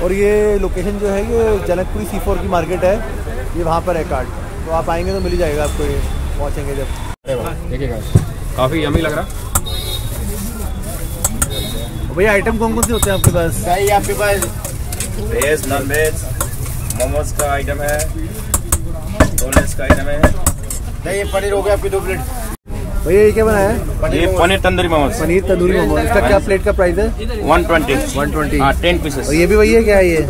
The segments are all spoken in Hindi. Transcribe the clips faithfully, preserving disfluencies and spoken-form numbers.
और ये लोकेशन जो है ये जनकपुरी सी फोर की मार्केट है, ये वहाँ पर है कार्ड, तो आप आएंगे तो मिल ही जाएगा आपको ये पहुँचेंगे जब। देखिएगा काफ़ी यमी लग रहा। भैया आइटम कौन कौन से होते हैं आपके पास? भाई आपके पास वेज नॉन वेज मोमोज का आइटम है, बोनलेस का आइटम है। नहीं ये पनीर हो गया आपकी दो प्लेट। भैया ये क्या बनाया है? ये पनीर तंदूरी मोमोज। पनीर तंदूरी मोमोज, इसका क्या प्लेट का प्राइस है? One twenty. वन ट्वेंटी हाँ टेन पीसेस। और ये भी वही है क्या? ये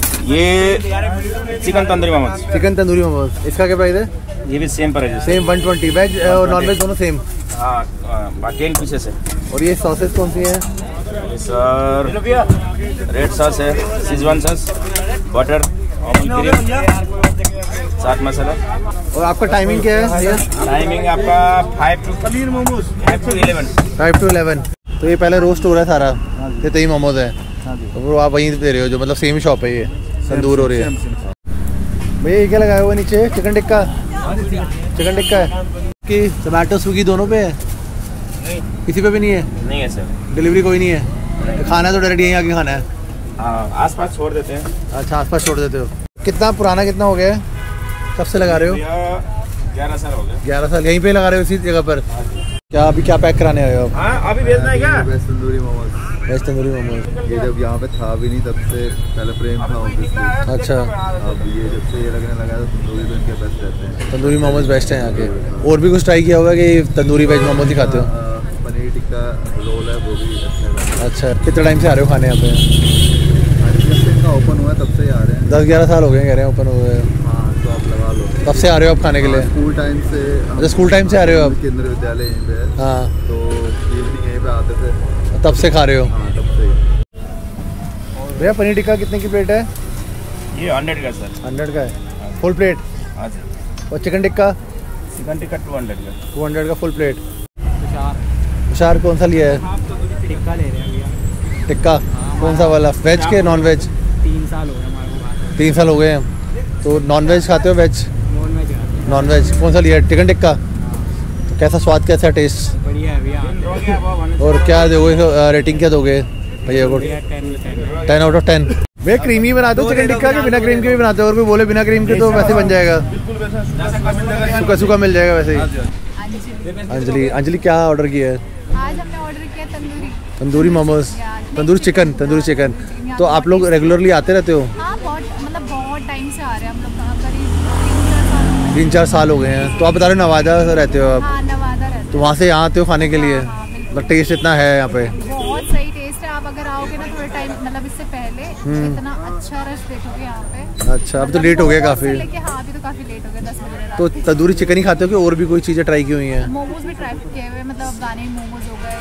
ये चिकन तंदूरी मोमोज। चिकन तंदूरी मोमोज, इसका क्या प्राइस है? ये भी सेम प्राइस है। सेम वन ट्वेंटी, वेज और नॉन वेज दोनों सेम। हाँ टेन पीसेस है। और ये सॉसेस कौन सी है? सर रेड सॉस है, schezwan sauce, butter, Amul cream, chaat masala. और आपका टाइमिंग क्या है भैया? टाइमिंग आपका five to paneer momos five to eleven. Five to eleven. तो ये पहले रोस्ट हो रहा है सारा, ये तई मोमोज है, तो वो आप वहीं दे रहे हो जो मतलब सेम शॉप है, ये तंदूर हो रही है। भैया ये क्या लगाया हुआ नीचे? चिकन टिक्का। चिकन टिक्का है कि टमाटो स्विगी दोनों पे है? किसी पे भी नहीं है? नहीं है सर, डिलीवरी कोई नहीं है, खाना तो डायरेक्ट यहीं आके खाना है? हाँ आसपास छोड़ देते हैं। अच्छा आसपास छोड़ देते हो। कितना पुराना कितना हो गया है, कब से लगा रहे हो? ग्यारह साल हो गए। ग्यारह साल यहीं पे लगा रहे हो इसी जगह पर? क्या अभी क्या पैक कराने आए हो आप? हाँ अभी भेजना है क्या? वेज तंदूरी मोमोज। वेज तंदूरी मोमोज। ये जब यहाँ पे था भी नहीं तब से पहले प्रेम था ऑब्वियसली। अच्छा अब ये जब से ये लगने लगा तो तंदूरी तो इनके बेस्ट रहते हैं। तंदूरी मोमोज बेस्ट हैं यहाँ के। और भी कुछ ट्राई किया होगा कि तंदूरी वेज मोमोज ही खाते हो? पनीर टिक्का रोल है वो भी अच्छा है। अच्छा कितने टाइम से आ रहे हो खाने यहाँ पे? जब से इनका ओपन हुआ है तब से ही आ रहे हैं। दस ग्यारह साल हो गए कह रहे हैं ओपन हुए। हाँ तो आप लगा लो। तब से आ रहे हो आप खाने के लिए? स्कूल टाइम से। अच्छा स्कूल टाइम से आ रहे हो आप? केंद्रीय विद्यालय यहीं पे है। हाँ तो इवनिंग यहीं पे आते थे, तब से खा रहे हो? हाँ तब से ही। भैया पनीर टिक्का कितने की प्लेट है? ये हंड्रेड का सर। हंड्रेड का है फुल प्लेट? हाँ सर। और chicken tikka? Chicken tikka two hundred का। टू हंड्रेड का फुल प्लेट। तुषार कौन सा लिया है? टिक्का ले रहे हैं भैया। टिक्का कौन सा वाला, वेज के नॉन वेज? तीन साल हो गए हमारे को। तीन साल हो गए हैं, तो नॉन वेज खाते हो वेज? नॉन वेज खाते हैं। नॉन वेज कौन सा लिया है? चिकन टिक्का। तो कैसा स्वाद, कैसा टेस्ट? बढ़िया है भैया। और क्या दोगे रेटिंग, क्या दोगे भैया को? Ten out of ten. भैया क्रीमी बनाते हो चिकन टिक्का के बिना क्रीम के भी बनाते हो? और कोई बोले बिना क्रीम के तो वैसे बन जाएगा, सूखा सूखा मिल जाएगा वैसे ही। अंजलि अंजलि क्या ऑर्डर किया है? आज हमने ऑर्डर किया तंदूरी तंदूरी मोमोज, तंदूरी चिकन, तंदूरी चिकन। तो आप लोग रेगुलरली आते रहते हो? हाँ बहुत, मतलब बहुत टाइम से आ रहे हैं हम लोग, करीब तीन चार साल हो गए हैं। तो आप बता रहे हो नवादा रहते हो आप? हाँ नवादा रहते तो वहाँ से यहाँ आते हो खाने के लिए? मतलब टेस्ट इतना है यहाँ पे? बहुत सही टेस्ट है। आप अगर आओगे ना थोड़े टाइम मतलब इससे पहले तो इतना अच्छा रश देखोगे यहाँ पे। अच्छा अब तो लेट हो गया काफी। हाँ अभी तो काफी लेट हो गया, दस बजे रात। तो तंदूरी चिकन ही खाते हो कि और भी कोई चीजें ट्राई की हुई हैं? मोमोज भी ट्राई किए हुए, मतलब अफगानी मोमोज हो गए,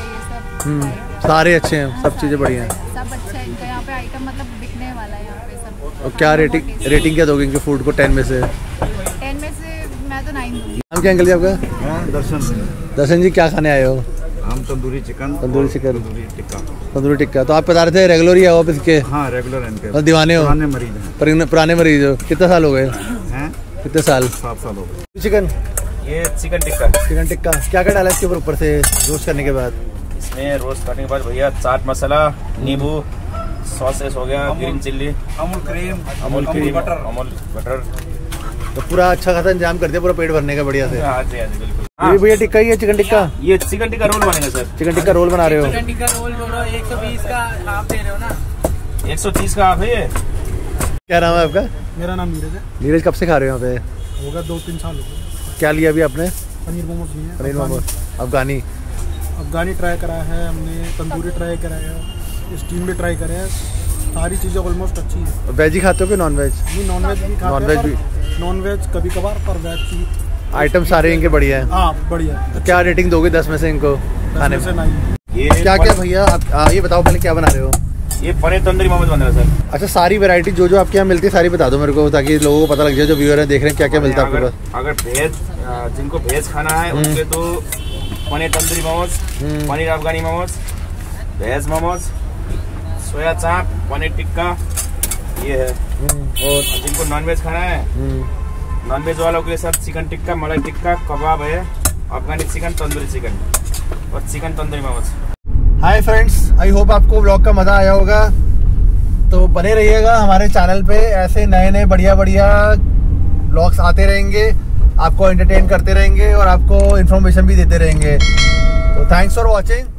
ये सब सारे अच्छे हैं, सब चीजें बढ़िया हैं, सब अच्छा है इनका यहाँ पे आइटम, मतलब बिकने वाला है यहाँ पे सब। और क्या रेटिंग रेटिंग क्या दोगे इनके फूड को टेन में से? टेन में से मैं तो नाइन दूंगी। नाम क्या अंकल जी आपका? दर्शन। दर्शन जी क्या खाने आए हो? हम तंदूरी चिकन, तंदूरी चिकन, तंदूरी टिक्का। तंदूरी टिक्का। तो आप बता रहे थे रेगुलर ही आओ ऑफिस के? हाँ रेगुलर इनके। और दीवाने हो? पुराने मरीज हैं। पर पुराने मरीज हो? कितने साल हो गए हैं? कितने साल? सात साल हो गए। चिकन, ये चिकन टिक्का। चिकन टिक्का क्या क्या डाला इसके ऊपर ऊपर से रोस्ट करने के बाद? इसमें रोस्ट करने के बाद भैया चाट मसाला, नींबू, सॉसेस हो गया, green chilli, Amul cream, Amul cream, Amul butter. तो पूरा अच्छा खासा इंतजाम कर दिया पूरा पेट भरने का बढ़िया से। हाँ जी हाँ जी बिल्कुल। ये भैया टिक्का ही है चिकन टिक्का? ये चिकन टिक्का रोल बनेगा सर। चिकन टिक्का रोल बना रहे हो? चिकन टिक्का रोल जोड़ो एक सौ बीस का आप दे रहे हो ना? एक सौ तीस का आप है ये। क्या नाम है आपका? मेरा नाम नीरज है। नीरज कब से खा रहे हो यहाँ पे? होगा दो तीन साल हो गए। क्या लिया अभी आपने? पनीर मोमोज लिए हैं। पनीर मोमोज अफगानी अफगानी ट्राई करा है हमने, तंदूरी ट्राई करा है, स्टीम भी ट्राई करा है, सारी चीज़ें ऑलमोस्ट अच्छी है। वेज ही खाते हो कि नॉन वेज? नहीं नॉन वेज भी खाते नॉन वेज भी? नॉन वेज कभी कभार, पर वेज की आइटम सारे इनके बढ़िया है। हाँ बढ़िया। तो क्या रेटिंग दोगे दस में से इनको खाने में? ये क्या क्या भैया आप आ, ये बताओ पहले क्या बना रहे हो? ये पनीर तंदूरी मोमोज बन रहा है सर। अच्छा सारी वैरायटी जो जो आपके यहाँ मिलती है सारी बता दो मेरे को, ताकि लोगों को पता लग जाए जो व्यूअर है देख रहे हैं क्या क्या मिलता है आपके पास। अगर वेज जिनको वेज खाना है उनके तो पनीर तंदूरी मोमोज, पनीर अफगानी मोमोज, वेज मोमोज, सोया चाप, पनीर टिक्का ये है। और जिनको नॉन वेज खाना है, नॉन वेज वालों के साथ चिकन टिक्का, मलाई टिक्का, कबाब है, अफगानी चिकन, तंदूरी चिकन और chicken tandoori momos. Hi friends, I hope आपको व्लॉग का मज़ा आया होगा। तो बने रहिएगा हमारे चैनल पे, ऐसे नए नए बढ़िया बढ़िया ब्लॉग्स आते रहेंगे, आपको एंटरटेन करते रहेंगे और आपको इन्फॉर्मेशन भी देते रहेंगे। तो थैंक्स फॉर वॉचिंग।